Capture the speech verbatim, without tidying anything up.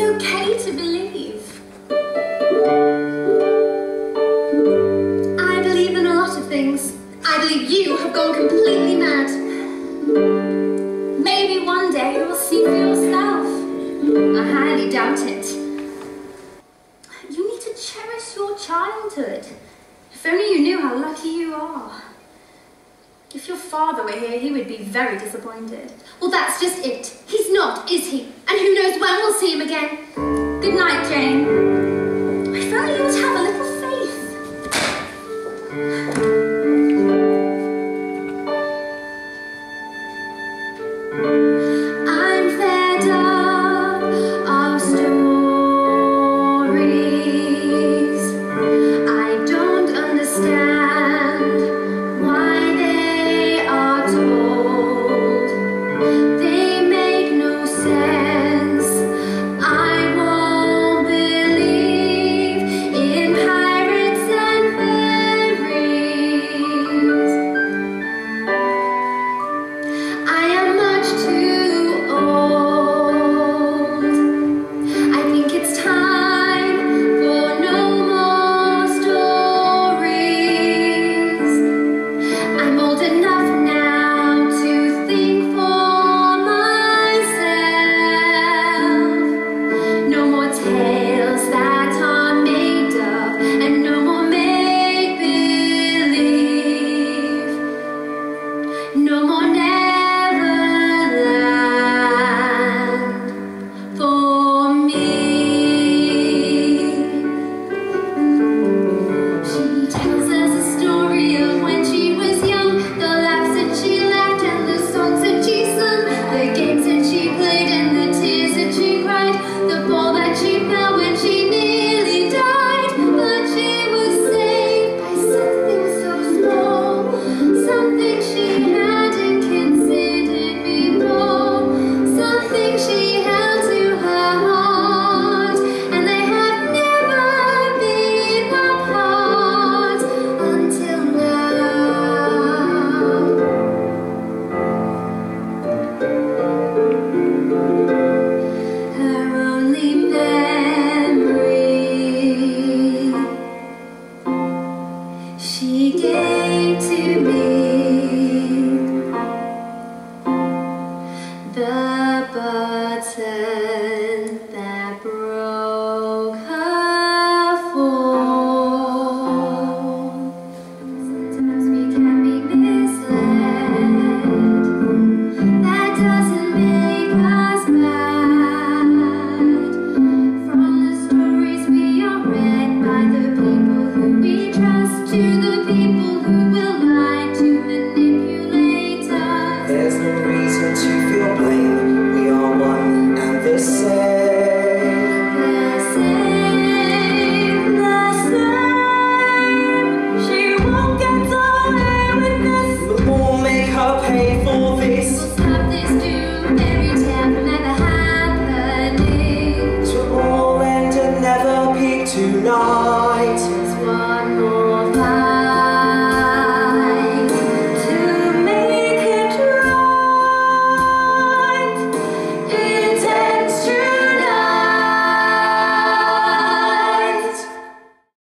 okay to believe. I believe in a lot of things. I believe you have gone completely mad. Maybe one day you will see for yourself. I highly doubt it. You need to cherish your childhood. If only you knew how lucky you are. If your father were here, he would be very disappointed. Well, that's just it. He's not, is he? And who knows when we'll see him again. Good night, Jane. If only you would have a little faith. I'm fed up of stories. I don't understand why they are told. They make no sense. I won't believe in pirates and fairies. I am much too old. I think it's time for no more stories. I'm old enough now to think for myself. No more tales that are made of, and no more make-believe. No more Neverland for me. She tells us a story of when she was young, the laughs that she laughed and the songs that she sung, the games that she played and the tears that she cried, the ball that she fell when she nearly died. But she was saved by something so small, something she hadn't considered before, something she held to her heart, and they have never been apart until now. Her only memory she gave to me, the button that broke her fall. Sometimes we can be misled. That doesn't make us bad. From the stories we are read by the people who we trust, to the people who will lie to manipulate us. There's no reason to feel blame. We are one and the same. The same, the same. She won't get away with this. But we'll make her pay for this. We'll stop this doom fairy tale from ever happening. To all end and never peak tonight. Just one more